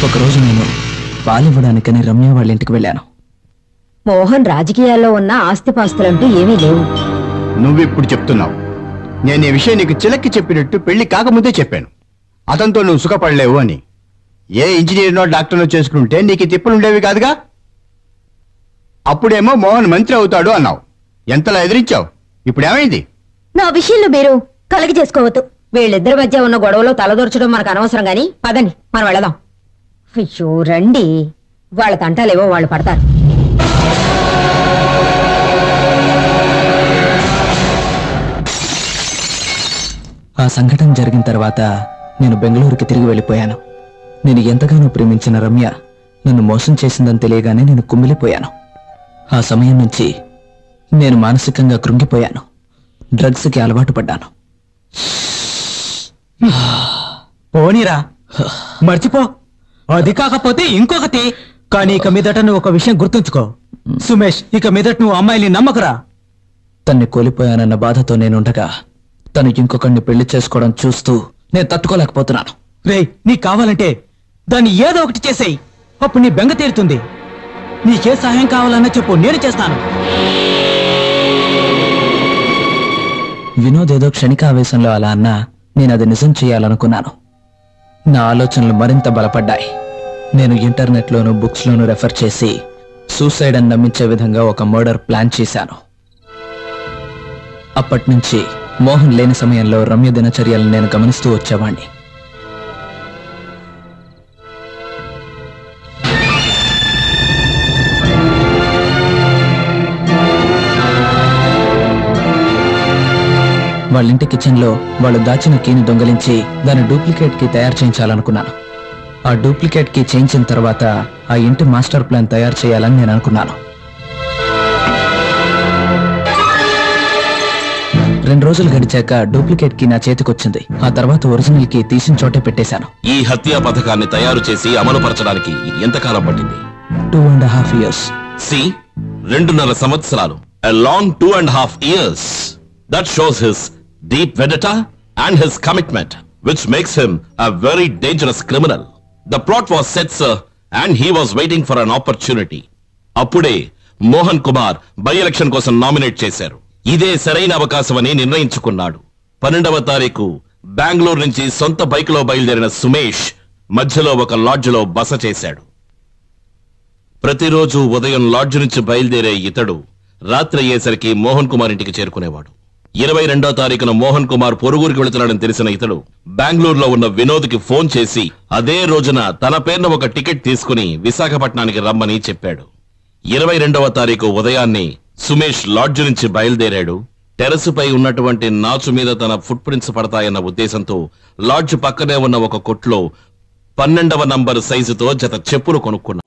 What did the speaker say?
ఒకరోజు నేను పాలివ్వడానికని రమ్య వాళ్ళ ఇంటికి వెళ్ళాను. మోహన్ రాజకీయాల్లో ఉన్న ఆస్తిపాస్తులంటూ ఏమీ లేవు. నువ్విప్పుడు చెప్తున్నావు. నేను ఈ విషయం నీకు చిలక్కి చెప్పినట్టు పెళ్లి కాకముందే చెప్పాను. అతనితో నువ్వు సుఖపడలేవు అని. ఏ ఇంజనీర్నో డాక్టర్నో చేసుకుంటే నీకు తిప్పులుండేవి కాదుగా. అప్పుడేమో మోహన్ మంత్రి అవుతాడు అన్నావు. ఎంతలా ఎదిరించావు. ఇప్పుడు ఏమైంది? నా విషయంలో మీరు కలగ చేసుకోవద్దు. వీళ్ళిద్దరి మధ్య ఉన్న గొడవలో తలదొరచడం మనకు అనవసరం గాని పదండి, మనం వెళదాం. అయ్యో రండి, వాళ్ళ తంటాలేవో వాళ్ళు పడతారు. ఆ సంఘటన జరిగిన తర్వాత నేను బెంగళూరుకి తిరిగి వెళ్ళిపోయాను. నేను ఎంతగానో ప్రేమించిన రమ్య నన్ను మోసం చేసిందని తెలియగానే నేను కుమిలిపోయాను. ఆ సమయం నుంచి నేను మానసికంగా కృంగిపోయాను. డ్రగ్స్కి అలవాటు పడ్డాను. పోనీరా, మర్చిపో. అది కాకపోతే ఇంకొకటి. కానీ ఇక మీదట నువ్వు ఒక విషయం గుర్తుంచుకో సుమేష్, ఇక మీదట నువ్వు అమ్మాయిని నమ్మకురా. తన్ని కోల్పోయానన్న బాధతో నేనుండగా తను ఇంకొకరిని పెళ్లి చేసుకోవడం చూస్తూ నేను తట్టుకోలేకపోతున్నాను. రేయ్, నీకు కావాలంటే దాన్ని ఏదో ఒకటి చేసేయి. అప్పుడు నీ బెంగ తీరుతుంది. నీకే సహాయం కావాలన్నా చెప్పు, నేను చేస్తాను. వినోద్ ఏదో క్షణిక ఆవేశంలో అలా అన్నా నేను అది నిజం చేయాలనుకున్నాను. నా ఆలోచనలు మరింత బలపడ్డాయి. నేను ఇంటర్నెట్లోనూ బుక్స్లోనూ రెఫర్ చేసి సూసైడ్ అని నమ్మించే విధంగా ఒక మర్డర్ ప్లాన్ చేశాను. అప్పటినుంచి మోహన్ లేని సమయంలో రమ్య దినచర్యలను నేను గమనిస్తూ వచ్చేవాణ్ణి. వాళ్ళింటి కిచెన్లో వాళ్ళు దాచిన కీని దొంగలించి దాని డూప్లికేట్ కీ తయారు చేయించాలనుకున్నాను. ఆ డూప్లికేట్ కీ చేయించిన తర్వాత ఆ ఇంటి మాస్టర్ ప్లాన్ తయారు చేయాలని నేను అనుకున్నాను. 2 రోజులు గడిచాక డూప్లికేట్ కీ నా చేతికొచ్చింది. ఆ తర్వాత ఒరిజినల్ కీ తీసిన చోటే పెట్టేశాను. ఈ హత్యా పథకాన్ని తయారు చేసి అమలు పరచడానికి ఎంతకాలం పట్టింది? 2.5 years. 2.5 సంవత్సరాలు. A long 2.5 years. That shows his deep vendetta and his commitment, which makes him a very dangerous criminal. The plot was set, sir, and he was waiting for an opportunity. అప్పుడే Mohan Kumar by election కోసం nominate చేశారు. ఇదే సరైన అవకాశమని నిర్ణయించుకున్నాడు. 12వ తారీఖు బెంగళూరు నుంచి సొంత bike లో బయలుదేరిన సుమేష్ మధ్యలో ఒక లాడ్జ్ లో బస చేశాడు. ప్రతిరోజు ఉదయం లాడ్జ్ నుంచి బయలుదేరే ఇతడు రాత్రి అయ్యేసరికి మోహన్ కుమార్ ఇంటికి చేరుకునేవాడు. 22వ తారీఖున మోహన్ కుమార్ పొరుగురికి వెళుతున్నాడని తెలిసిన ఇతడు బెంగళూరులో ఉన్న వినోద్కి ఫోన్ చేసి అదే రోజున తన పేరున ఒక టికెట్ తీసుకుని విశాఖపట్నానికి రమ్మని చెప్పాడు. 22వ తారీఖు ఉదయాన్నే సుమేష్ లాడ్జ్ నుంచి బయలుదేరాడు. టెరసుపై ఉన్నటువంటి నాచు మీద తన ఫుట్ ప్రింట్స్ పడతాయన్న ఉద్దేశంతో లాడ్జ్ పక్కనే ఉన్న ఒక కొట్లో 12వ నంబర్ సైజుతో జత చెప్పులు కొనుక్కున్నాడు.